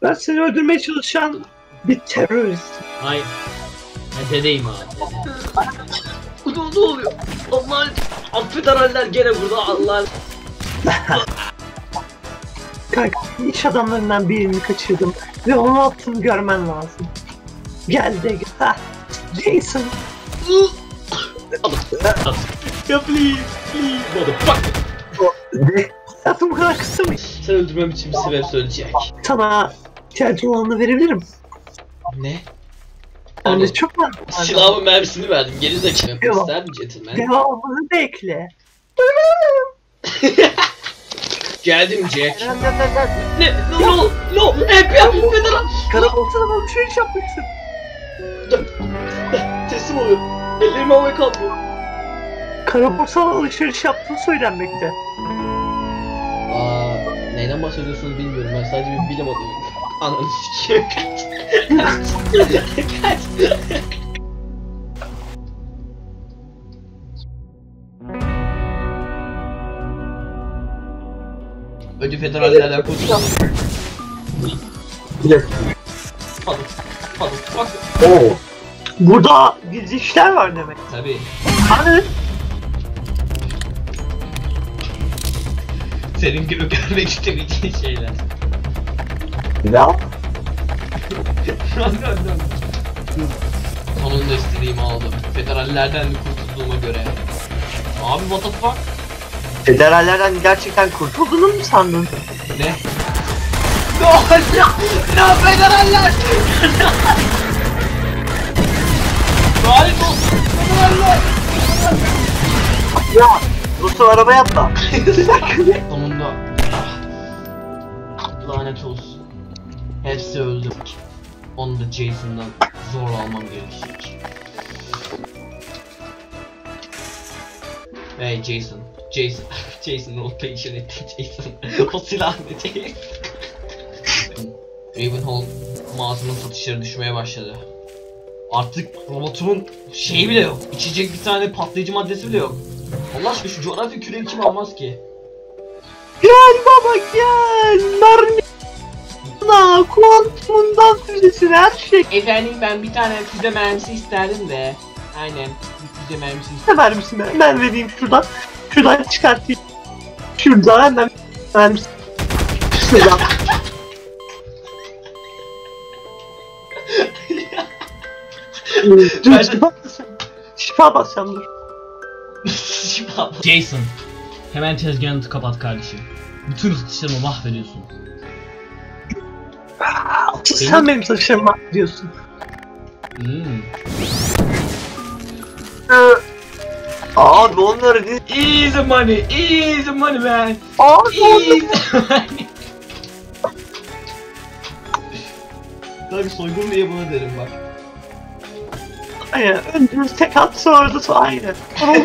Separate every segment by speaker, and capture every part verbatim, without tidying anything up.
Speaker 1: Ben seni öldürmeye çalışan bir teröristim.
Speaker 2: Hayır. Ben dedeyim abi. Dede. Ne, ne oluyor? Allah affederler gene burada Allah.
Speaker 1: Kanka iş adamlarından birini kaçırdım ve onu attığını görmen lazım. Gel de ha Jason.
Speaker 2: Ya please, please. Motherfucker.
Speaker 1: Hayatım bu kadar kısa mı?
Speaker 2: Sen öldürmem için bir sebep söyleyecek.
Speaker 1: Sana ihtiyacın olanı verebilirim.
Speaker 2: Ne?
Speaker 1: Yani de çok var.
Speaker 2: Silahımın mermisini verdim. Geri zekalı.
Speaker 1: Yok.
Speaker 2: İster mi gentleman?
Speaker 1: Devamını bekle.
Speaker 2: Geldim Jack. Ne? No, no, no. Hep ya. Federal.
Speaker 1: Karaboltadan alışveriş yapmışsın.
Speaker 2: Teslim oluyor. Ellerimi havaya kaldırıyor.
Speaker 1: Karaboltadan alışveriş yaptığı söylenmekte.
Speaker 2: Aa, neyden bahsediyorsunuz bilmiyorum. Ben sadece bir bilim adamıyım. Ananı sikeyim. Kaç. Kaç. Önce federallerden kurtulalım. Hadi. Hadi. Bak.
Speaker 1: Oo. Burada gizli işler var demek.
Speaker 2: Tabii.
Speaker 1: Hani?
Speaker 2: Senin gibi görmek istemeyeceğin şeyler.
Speaker 1: Ya.
Speaker 2: Sonunda istediğimi aldım. Federallerden kurtulduğuma göre. Abi what the fuck?
Speaker 1: Federallerden gerçekten kurtulduğunu mu sandın?
Speaker 2: Ne? No, no, no federaller! Lanet olsun federaller!
Speaker 1: Ya, Rus'u arabaya atla.
Speaker 2: Sonunda. Lanet olsun. Hepsi öldü. Onu da Jason'dan zorla almam gerekecek. Hey Jason. Jason. Jason rotation etti Jason. O silah ne Jason? Ravenholm mağazanın satışları düşmeye başladı. Artık robotumun şeyi bile yok. İçecek bir tane patlayıcı maddesi bile yok. Allah aşkına şu coğrafya küreği kim almaz ki?
Speaker 1: Gel baba gel. Narnina kuantumundan füzesine her şey.
Speaker 2: Efendim ben bir tane füze mermisi isterdim de. Aynen. Bir füze mermisi isterdim.
Speaker 1: Ne mermisi ben? Ben vereyim şuradan. Şuradan çıkartayım. Şuradan hemen mermisi. Şuradan. Dur şifa basacağım. Şifa basacağım dur.
Speaker 2: Jason, hemen tezgahını kapat kardeşim. Bütün satışlarımı mahvediyorsun.
Speaker 1: Sen benim, benim satışlarımı mahvediyorsun.
Speaker 2: Hmm.
Speaker 1: Ee, abi onları değil.
Speaker 2: Easy money, easy money man.
Speaker 1: Abi
Speaker 2: Easy money. Tabii soygun diye buna derim bak.
Speaker 1: aynen. Önce tek at sonra da aynen.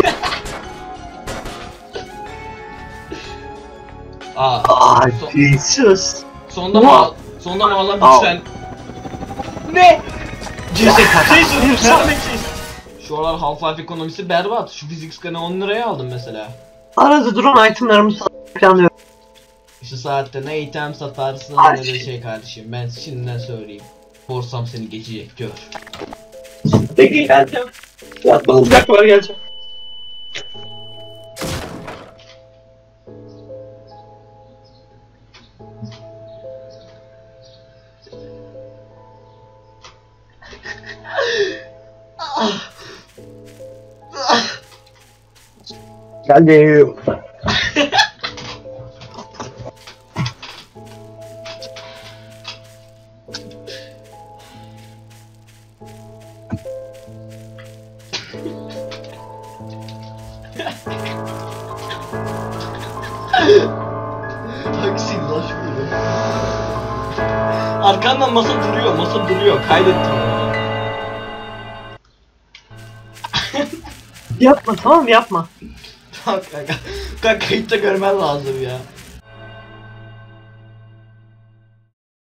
Speaker 2: Aa,
Speaker 1: Aa,
Speaker 2: so
Speaker 1: Jesus.
Speaker 2: sonunda mı sonunda mı Allah lütfen. Ne? Jason, Jason, Jason. Şu aralar Half-Life ekonomisi berbat. Şu fizik skanı on liraya aldım mesela.
Speaker 1: Arada duran itemlarımı planlıyorum.
Speaker 2: Şu saatte ne item satarsın ne de şey kardeşim. Ben şimdiden söyleyeyim. Borsam seni geçecek gör.
Speaker 1: Peki geleceğim. Biraz balacak var geleceğim. Geldim.
Speaker 2: Taksi lan şurada. Arkandan masa duruyor, masa duruyor. Kaydettim onu.
Speaker 1: Yapma tamam yapma.
Speaker 2: Tamam kanka. Kanka kayıtta görmen lazım ya.